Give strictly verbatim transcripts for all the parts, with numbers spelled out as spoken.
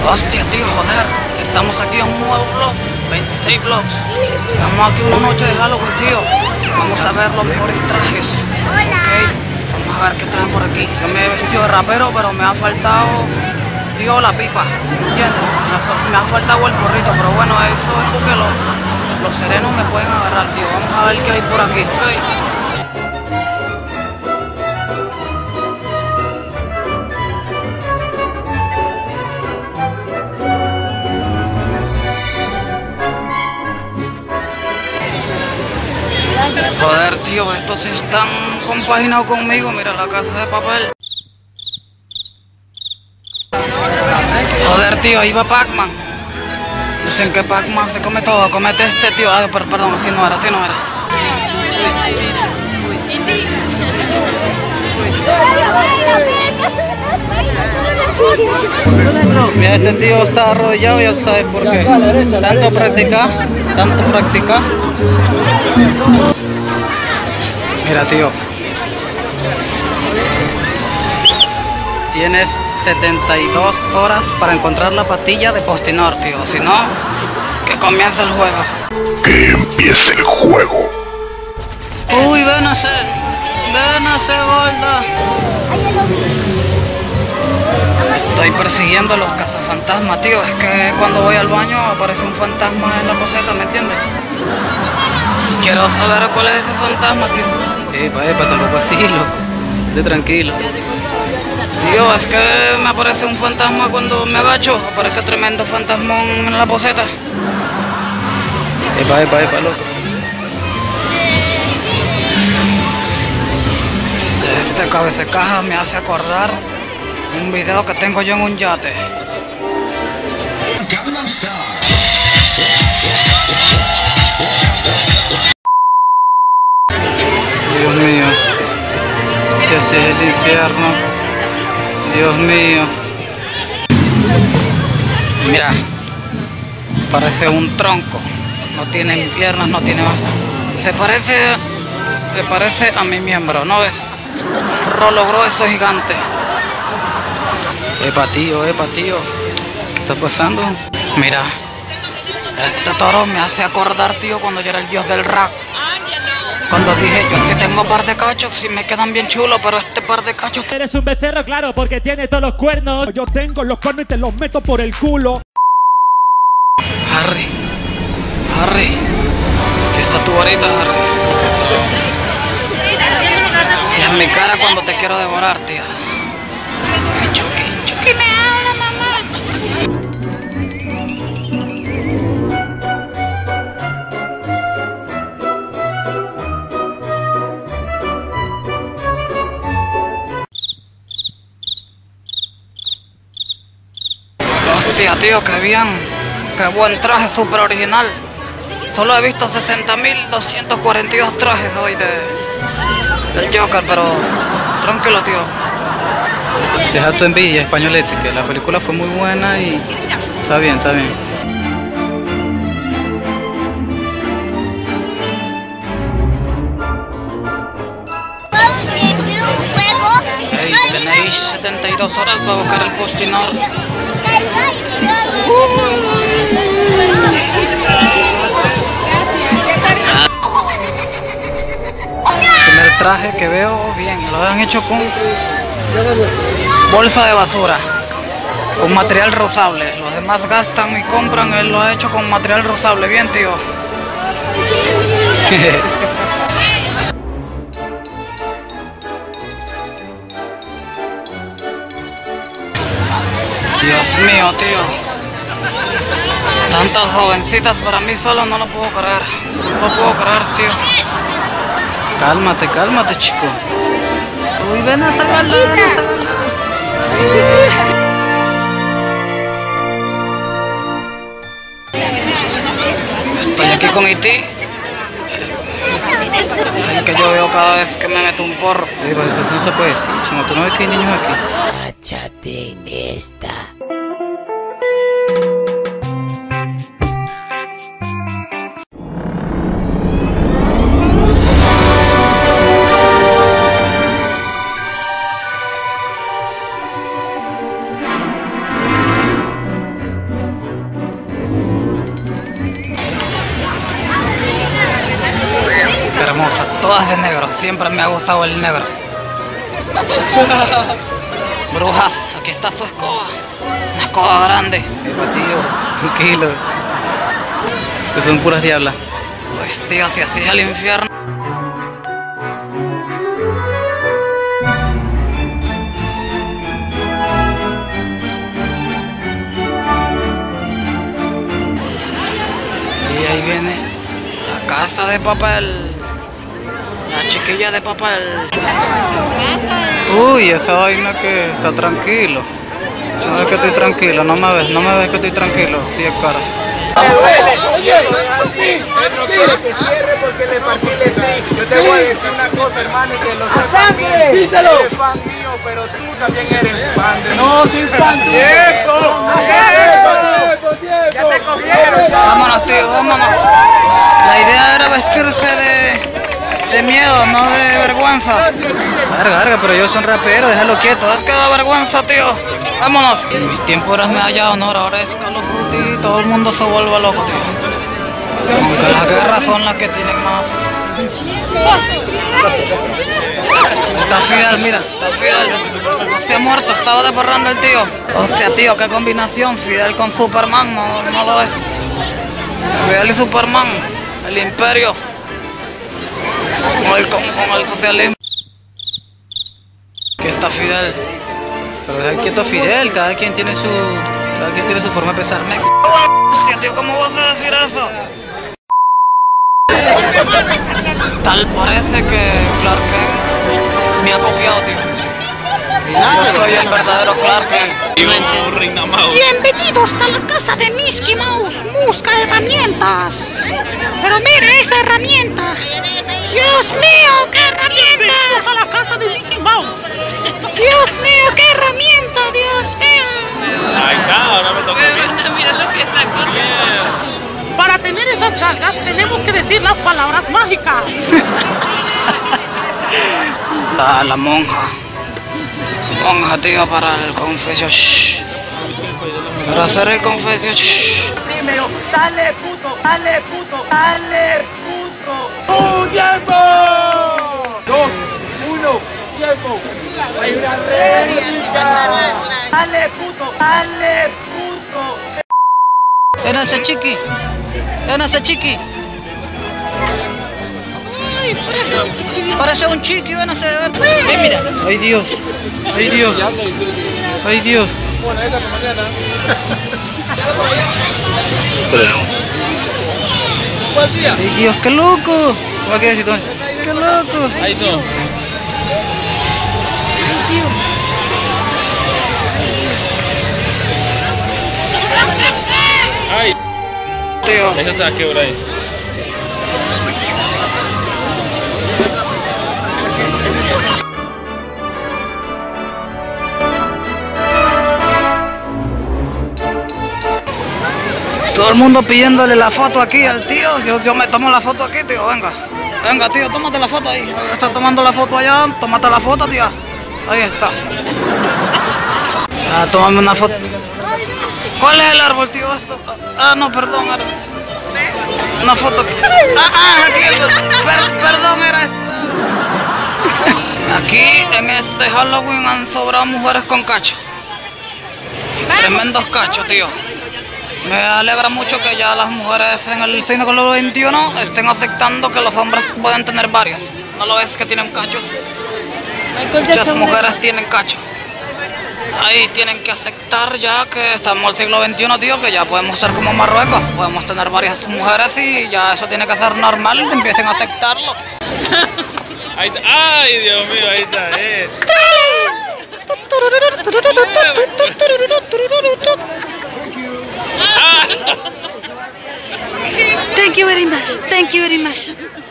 Hostia, tío, joder. Estamos aquí en un nuevo vlog, veintiséis vlogs. Estamos aquí una noche de Halloween, tío. Vamos a ver los mejores trajes. Hola. Okay. Vamos a ver qué traen por aquí. Yo me he vestido de rapero, pero me ha faltado, tío, la pipa. ¿Entiendes? Me ha, me ha faltado el gorrito, pero bueno, eso es porque los, los serenos me pueden agarrar, tío. Vamos a ver qué hay por aquí, ¿ok? Joder, tío, estos están compaginados conmigo. Mira la Casa de Papel. Joder, tío, ahí va Pac-Man. Dicen que Pac-Man se come todo. Comete este, tío. Ah, per perdón, así no era, así no era. Mira, este tío está arrodillado, ya sabes por qué. Tanto practicar, tanto practicar. Mira, tío, tienes setenta y dos horas para encontrar la pastilla de Postinor, tío. Si no, que comience el juego. Que empiece el juego. Uy, ven a ser, ven a ser gorda. Estoy persiguiendo a los cazafantasmas, tío. Es que cuando voy al baño aparece un fantasma en la poseta, ¿me entiendes? Y quiero saber cuál es ese fantasma, tío. Epa, epa, tampoco así, loco. De tranquilo. Tío, es que me aparece un fantasma cuando me agacho. Aparece tremendo fantasmón en la poseta. Epa, epa, epa, loco. Este cabececaja me hace acordar un video que tengo yo en un yate. Dios mío, que ese es el infierno. Dios mío. Mira, parece un tronco. No tiene piernas, no tiene más. Se parece, se parece a mi miembro, ¿no ves? Un rolo grueso gigante. Epa, tío, epa, tío. ¿Qué está pasando? Mira, este toro me hace acordar, tío, cuando yo era el dios del rap. Cuando dije, yo sí tengo par de cachos, sí me quedan bien chulos, pero este par de cachos... Eres un becerro, claro, porque tiene todos los cuernos. Yo tengo los cuernos y te los meto por el culo. Harry, Harry, ¿qué está tu varita, Harry? Si es mi cara cuando te quiero devorar, tía. Chucky, Chucky me habla, mamá. Hostia, tío, qué bien. Qué buen traje, súper original. Solo he visto sesenta mil doscientos cuarenta y dos trajes hoy de del Joker, pero tranquilo, tío. Deja tu envidia, españolete, que la película fue muy buena y está bien, está bien. Hey, tenéis setenta y dos horas para buscar el Postinor. Primer traje que veo bien, lo han hecho con bolsa de basura, con material reusable. Los demás gastan y compran, él lo ha hecho con material reusable. Bien, tío. Dios mío, tío. Tantas jovencitas para mí solo no lo puedo creer. No lo puedo creer, tío. Cálmate, cálmate, chico. Uy, ven a salvarla, ven a salvarla. Estoy aquí con E T. Es el que yo veo cada vez que me meto un porro. Sí, pues eso no se puede decir, chamo. ¿Tú no ves que hay niños aquí? Cáchate esta. siempre me ha gustado el negro. Brujas, aquí está su escoba. Una escoba grande. Epa, tío, tranquilo. Que son puras diablas. Pues tío, si así es el infierno. Y ahí viene la casa de papel. La chiquilla de papel. Uy, esa vaina que está tranquilo. No ves que estoy tranquilo, no me ves, no me ves que estoy tranquilo. Sí, es cara. Me duele, y eso es así. Él no quiere que cierre porque le partí el stream. Yo te voy a decir una cosa, hermano, y que lo sepas bien. Díselo. Eres fan mío, pero tú también eres fan de... No, soy fan tuyo. ¡Tiempo! ¡Tiempo! ¡Tiempo! ¡Ya te cogieron! Vámonos, tío, vámonos. La idea era vestirse de, de miedo, no de vergüenza. Verga, verga, pero yo soy un rapero, déjalo quieto. Es que da vergüenza, tío. Vámonos. En mis tiempos eras medalla de honor, ahora es Call of Duty y todo el mundo se vuelve loco, tío. Aunque las guerras son las que tienen más. Está Fidel, mira, está Fidel. No se ha muerto, estaba de parranda el tío. Hostia, tío, qué combinación. Fidel con Superman, no, no lo es. Fidel y Superman, el imperio. Con el, con, con el socialismo. Aquí está Fidel. Pero deja quieto a Fidel, cada quien tiene su. Cada quien tiene su forma de pensar. Me c***, hostia, tío, ¿cómo vas a decir eso? Tal parece que Clark Kent me ha copiado, tío. Yo soy el verdadero Clark Kent. Bienvenidos a la casa de Mickey Mouse. Busca herramientas. Pero mire esa herramienta. Dios mío, qué herramienta. Bienvenidos a la casa de Mickey Mouse. Dios mío, qué herramienta, Dios mío. Ay, no, no me toques. Mira lo que está corriendo. Para tener esas nalgas tenemos que decir las palabras mágicas. Ah, la monja. Monja, tío, para el confesio. Shh. Para hacer el confesio. Shh. Primero, dale puto, dale puto, dale puto. ¡Un tiempo! Dos, uno, tiempo. Hay una réplica. Dale puto, dale puto. Ven a ese chiqui. Ven a ese chiqui. Ay, parece, parece un chiqui, ven a ese. Ven, mira. Ay, Dios. Ay, Dios. Ay, Dios. Ay, Dios, qué loco. ¿Cómo que decir, Tony? Qué loco. Ahí no. Ay, Tío. esa se va a quebrar ahí. Todo el mundo pidiéndole la foto aquí al tío. Yo, yo me tomo la foto aquí, tío. Venga. Venga, tío, tómate la foto ahí. Está tomando la foto allá. Tómate la foto, tío. Ahí está. Ah, tómame una foto. ¿Cuál es el árbol, tío? Esto. Ah, no, perdón. Era una foto. Ah, ah, aquí. Per, perdón, era esto. Aquí, en este Halloween, han sobrado mujeres con cacho. Tremendos cachos, tío. Me alegra mucho que ya las mujeres en el siglo veintiuno estén aceptando que los hombres pueden tener varios. ¿No lo ves que tienen cachos? Muchas mujeres tienen cacho. Ahí tienen que aceptar ya que estamos en el siglo veintiuno, tío, que ya podemos ser como Marruecos. Podemos tener varias mujeres y ya eso tiene que ser normal, que empiecen a aceptarlo. Ahí está. Ay, Dios mío, ahí está. Eh. Thank you very much. Thank you very much.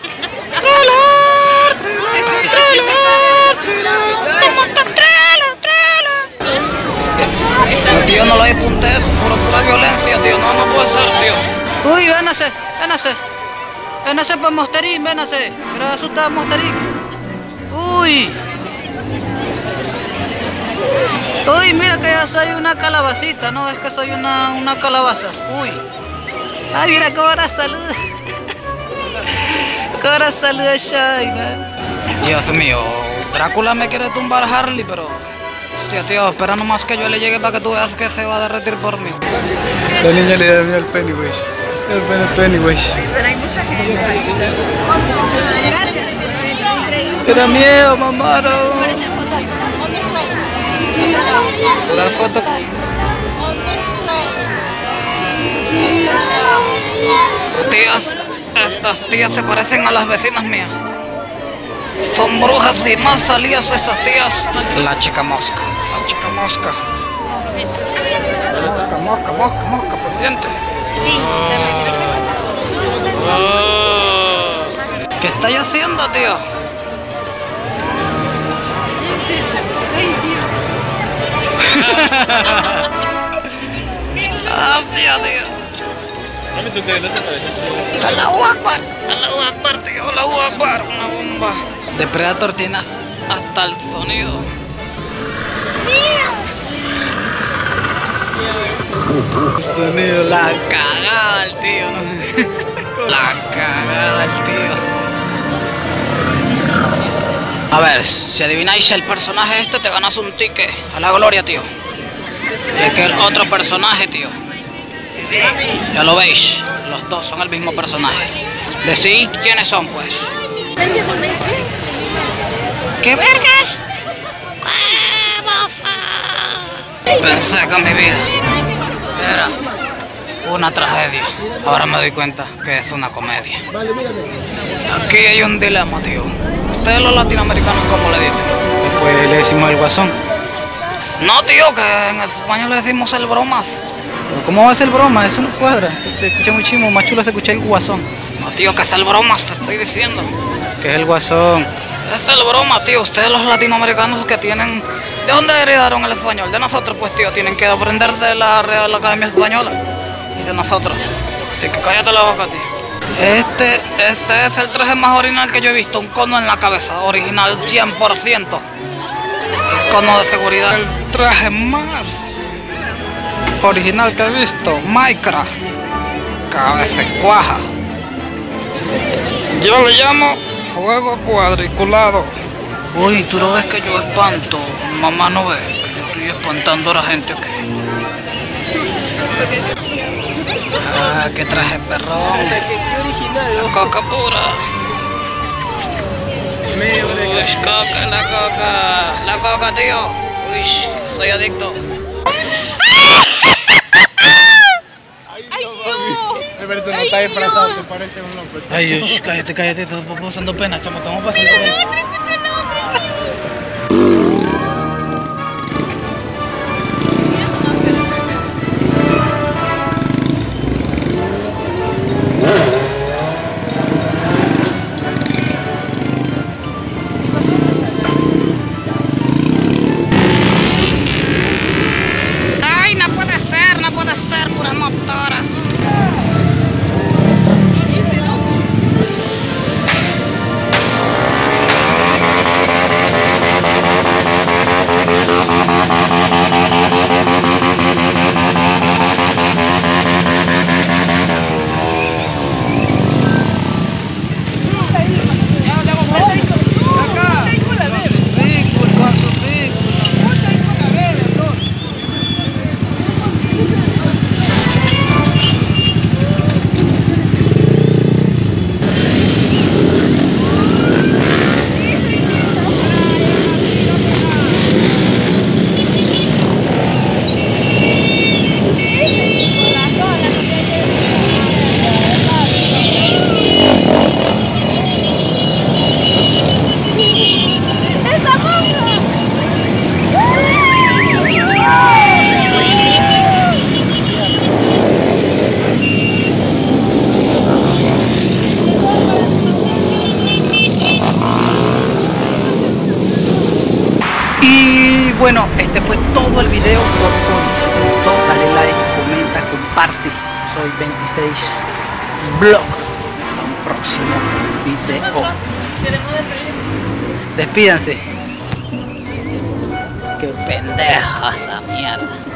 No, tío, no lo hay puntes, puro pura violencia, tío. No, no puede ser, tío. Uy, vénase, vénase. Vénase para Mosterín, vénase. Pero asusta Mosterín. Uy. Uy, mira que ya soy una calabacita, ¿no? Es que soy una, una calabaza. Uy. Ay, mira cómo ahora saluda. Cómo ahora saluda Shai, ¿no? Dios mío, Drácula me quiere tumbar a Harley, pero... Hostia, tío, espera nomás que yo le llegue para que tú veas que se va a derretir por mí. La niña le da miedo al Pennywise. El Pennywise. Pero hay mucha gente ahí. Gracias. Me da miedo, mamá. No. La foto. Tías, estas tías se parecen a las vecinas mías. Son brujas y más salidas esas tías. La chica mosca, la chica mosca. Mosca, mosca, mosca, mosca, pendiente. ¿Qué estáis haciendo, tío? Ah, tío, tío. Allahu Akbar, Allahu Akbar, tío, Allahu Akbar, una bomba. Depredator tiene hasta el sonido. El sonido, la La cagada el tío. La cagada el tío. A ver, si adivináis el personaje este, te ganas un ticket a la gloria, tío. Y es que el otro personaje, tío. Ya lo veis, los dos son el mismo personaje. Decid quiénes son, pues. ¿Qué vergas? Pensé que mi vida era una tragedia. Ahora me doy cuenta que es una comedia. Aquí hay un dilema, tío. Ustedes los latinoamericanos, ¿cómo le dicen? Pues le decimos el guasón. No, tío, que en español le decimos el bromas. Pero ¿cómo va a ser broma? Eso no cuadra. Se, se escucha muy chimo, más chulo se escucha el guasón. No, tío, que es el bromas, te estoy diciendo. ¿Qué es el guasón? Es el broma, tío. Ustedes los latinoamericanos que tienen... ¿De dónde heredaron el español? De nosotros, pues, tío. Tienen que aprender de la Real Academia Española. Y de nosotros. Así que cállate la boca, tío. Este, este es el traje más original que yo he visto. Un cono en la cabeza. Original cien por ciento. El cono de seguridad. El traje más original que he visto. Minecraft. Cabeza cuaja. Yo le llamo juego cuadriculado. Uy, tú no ves que yo espanto. Mamá no ve que yo estoy espantando a la gente aquí. Ah, qué traje perrón. La coca pura. Uy, coca, la coca. La coca, tío. Uy, soy adicto. Pero tú no estás disfrazado, te parece un loco. Ay, Dios, cállate, cállate, te estamos pasando pena, chamo, estamos pasando pena. Ay, no puede ser, no puede ser, puras motoras. Y bueno, este fue todo el video. Por favor, si te gustó, dale like, comenta, comparte. Soy veintiséis Blog. Hasta un próximo video. Despídanse. Qué pendeja esa mierda.